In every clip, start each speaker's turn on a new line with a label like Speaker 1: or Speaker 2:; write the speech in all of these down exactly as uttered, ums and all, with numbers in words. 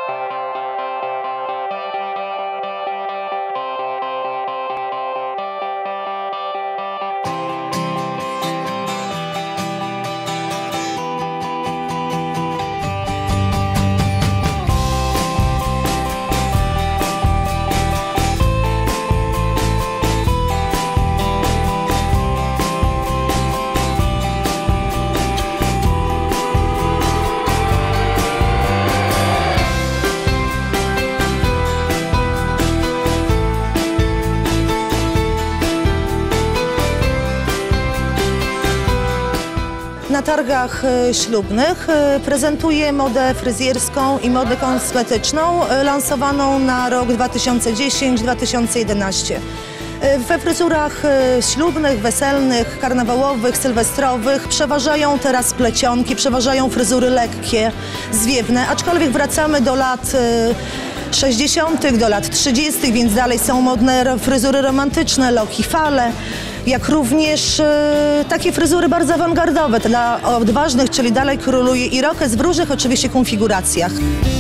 Speaker 1: Na targach ślubnych prezentuję modę fryzjerską i modę kosmetyczną lansowaną na rok dwa tysiące dziesiąty do dwa tysiące jedenastego. We fryzurach ślubnych, weselnych, karnawałowych, sylwestrowych przeważają teraz plecionki, przeważają fryzury lekkie, zwiewne, aczkolwiek wracamy do lat sześćdziesiątych, do lat trzydziestych, więc dalej są modne fryzury romantyczne, loki, fale, jak również e, takie fryzury bardzo awangardowe dla odważnych, czyli dalej króluje irokез w różnych oczywiście konfiguracjach.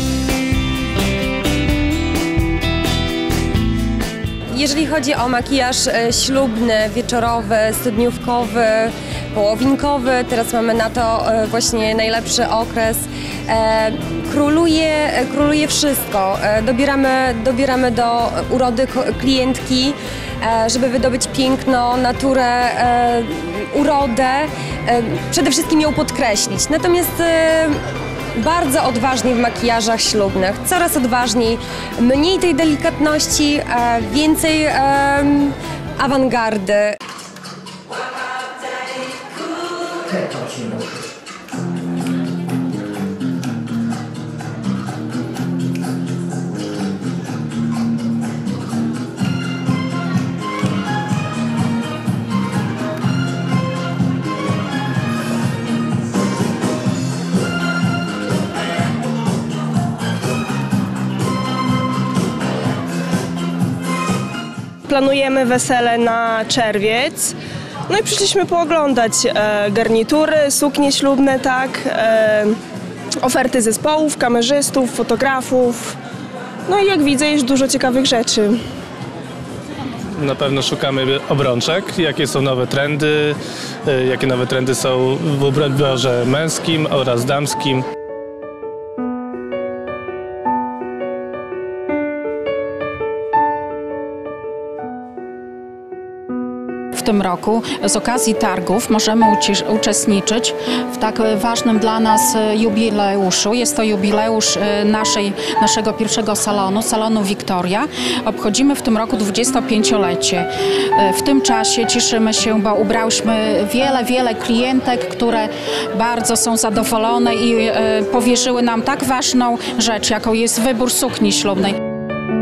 Speaker 2: Jeżeli chodzi o makijaż ślubny, wieczorowy, studniówkowy, połowinkowy, teraz mamy na to właśnie najlepszy okres. Króluje, króluje wszystko. Dobieramy, dobieramy do urody klientki, żeby wydobyć piękno, naturę, urodę, przede wszystkim ją podkreślić. Natomiast bardzo odważni w makijażach ślubnych, coraz odważniej, mniej tej delikatności, więcej um, awangardy.
Speaker 3: Planujemy wesele na czerwiec, no i przyszliśmy pooglądać e, garnitury, suknie ślubne, tak, e, oferty zespołów, kamerzystów, fotografów, no i jak widzę jest dużo ciekawych rzeczy.
Speaker 4: Na pewno szukamy obrączek, jakie są nowe trendy, e, jakie nowe trendy są w ubiorze męskim oraz damskim.
Speaker 5: W tym roku z okazji targów możemy uczestniczyć w tak ważnym dla nas jubileuszu. Jest to jubileusz naszej, naszego pierwszego salonu, salonu Victoria. Obchodzimy w tym roku dwudziestopięciolecie. W tym czasie cieszymy się, bo ubrałyśmy wiele, wiele klientek, które bardzo są zadowolone i powierzyły nam tak ważną rzecz, jaką jest wybór sukni ślubnej.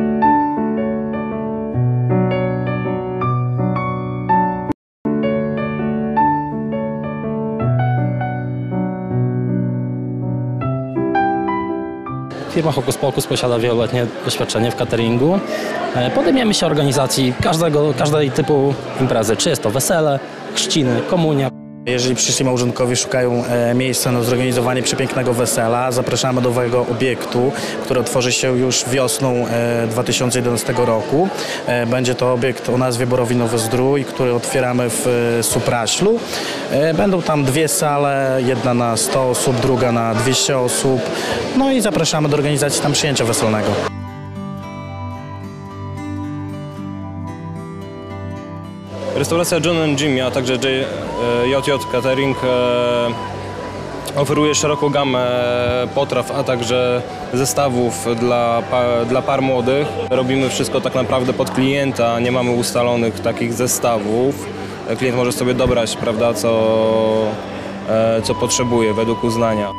Speaker 6: Firma Hokus Pokus posiada wieloletnie doświadczenie w cateringu. Podejmiemy się organizacji każdego, każdej typu imprezy, czy jest to wesele, chrzciny, komunia.
Speaker 7: Jeżeli przyszli małżonkowie szukają e, miejsca na zorganizowanie przepięknego wesela, zapraszamy do nowego obiektu, który otworzy się już wiosną e, dwa tysiące jedenastego roku. E, będzie to obiekt o nazwie Borowy-Nowy-Zdrój, który otwieramy w e, Supraślu. E, będą tam dwie sale, jedna na sto osób, druga na dwieście osób. No i zapraszamy do organizacji tam przyjęcia weselnego.
Speaker 8: Restauracja John and Jimmy, a także J J Catering oferuje szeroką gamę potraw, a także zestawów dla, dla par młodych. Robimy wszystko tak naprawdę pod klienta, nie mamy ustalonych takich zestawów. Klient może sobie dobrać, prawda, co, co potrzebuje według uznania.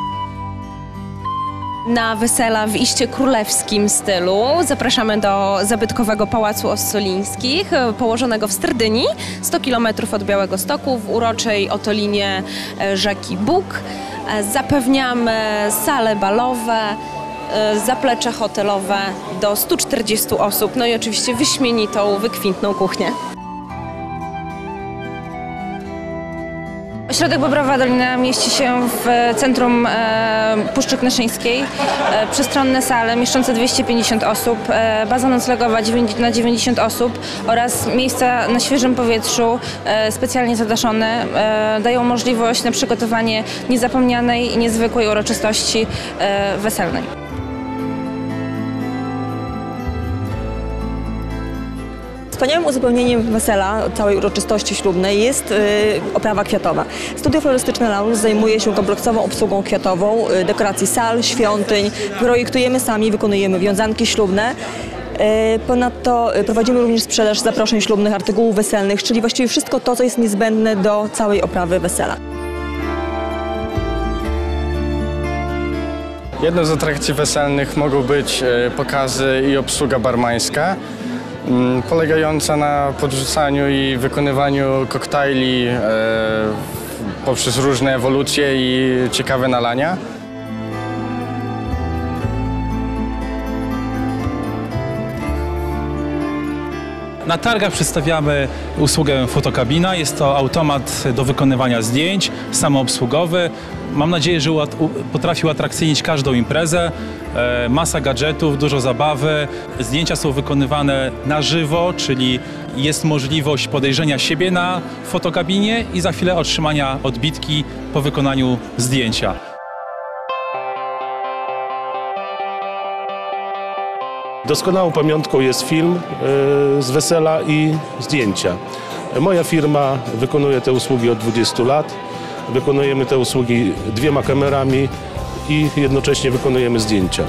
Speaker 2: Na wesela w iście królewskim stylu zapraszamy do zabytkowego Pałacu Ossolińskich, położonego w Sterdyni, sto kilometrów od Białegostoku, w uroczej otolinie rzeki Bóg. Zapewniamy sale balowe, zaplecze hotelowe do stu czterdziestu osób, no i oczywiście wyśmienitą, wykwintną kuchnię. Ośrodek Bobrowa Dolina mieści się w centrum e, Puszczy Knyszyńskiej. E, przestronne sale mieszczące dwieście pięćdziesiąt osób, e, baza noclegowa na dziewięćdziesiąt osób oraz miejsca na świeżym powietrzu e, specjalnie zadaszone e, dają możliwość na przygotowanie niezapomnianej i niezwykłej uroczystości e, weselnej.
Speaker 9: Wspaniałym uzupełnieniem wesela, całej uroczystości ślubnej jest y, oprawa kwiatowa. Studio Florystyczne Laus zajmuje się kompleksową obsługą kwiatową, y, dekoracji sal, świątyń. Projektujemy sami, wykonujemy wiązanki ślubne. Y, ponadto y, prowadzimy również sprzedaż zaproszeń ślubnych, artykułów weselnych, czyli właściwie wszystko to, co jest niezbędne do całej oprawy wesela.
Speaker 10: Jedną z atrakcji weselnych mogą być y, pokazy i obsługa barmańska, polegająca na podrzucaniu i wykonywaniu koktajli e, poprzez różne ewolucje i ciekawe nalania.
Speaker 11: Na targach przedstawiamy usługę fotokabina. Jest to automat do wykonywania zdjęć, samoobsługowy. Mam nadzieję, że potrafi uatrakcyjnić każdą imprezę. E, masa gadżetów, dużo zabawy. Zdjęcia są wykonywane na żywo, czyli jest możliwość podejrzenia siebie na fotokabinie i za chwilę otrzymania odbitki po wykonaniu zdjęcia.
Speaker 12: Doskonałą pamiątką jest film z wesela i zdjęcia. Moja firma wykonuje te usługi od dwudziestu lat. Wykonujemy te usługi dwiema kamerami i jednocześnie wykonujemy zdjęcia.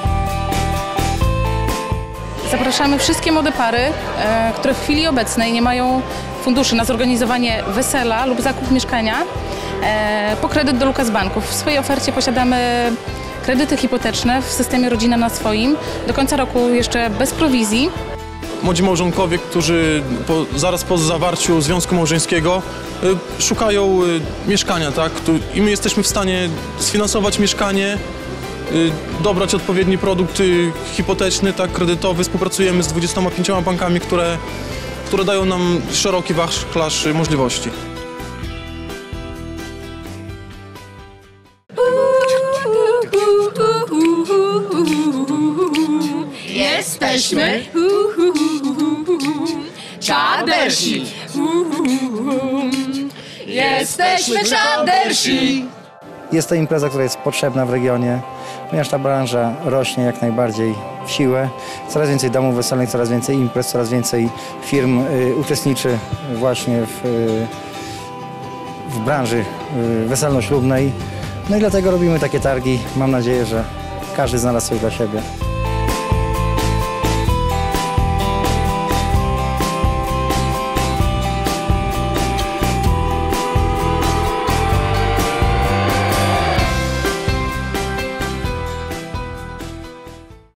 Speaker 13: Zapraszamy wszystkie młode pary, które w chwili obecnej nie mają funduszy na zorganizowanie wesela lub zakup mieszkania po kredyt do Lukas Banków. W swojej ofercie posiadamy kredyty hipoteczne w systemie Rodzina na swoim. Do końca roku jeszcze bez prowizji.
Speaker 14: Młodzi małżonkowie, którzy po, zaraz po zawarciu związku małżeńskiego y, szukają y, mieszkania, tak? Tu, i my jesteśmy w stanie sfinansować mieszkanie, y, dobrać odpowiedni produkt y, hipoteczny, tak, kredytowy. Współpracujemy z dwudziestoma pięcioma bankami, które, które dają nam szeroki wachlarz możliwości.
Speaker 15: Jesteśmy czadersi. Jesteśmy czadersi.
Speaker 16: Jest to impreza, która jest potrzebna w regionie, ponieważ ta branża rośnie jak najbardziej w siłę. Coraz więcej domów weselnych, coraz więcej imprez, coraz więcej firm y, uczestniczy właśnie w, y, w branży y, weselno-ślubnej. No i dlatego robimy takie targi. Mam nadzieję, że każdy znalazł coś dla siebie.